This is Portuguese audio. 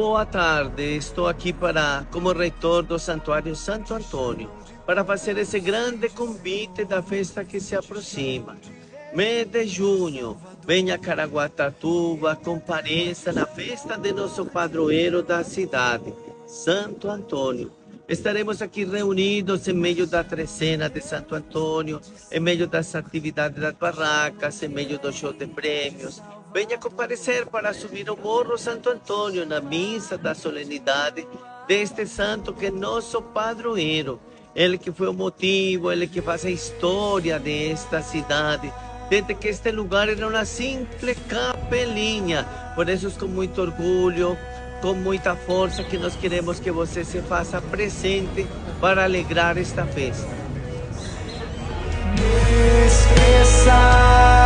boa tarde. Estou aqui como reitor do Santuário Santo Antônio para fazer esse grande convite da festa que se aproxima. Mês de junho, venha a Caraguatatuba, compareça na festa de nosso padroeiro da cidade, Santo Antônio. Estaremos aqui reunidos em meio da trecena de Santo Antônio, em meio das atividades das barracas, em meio do show de prêmios. Venha comparecer para subir o Morro Santo Antônio na missa da solenidade deste santo que é nosso padroeiro. Ele que foi o motivo, ele que faz a história desta cidade, desde que este lugar era uma simples capelinha. Por isso, com muito orgulho, com muita força, que nós queremos que você se faça presente para alegrar esta festa.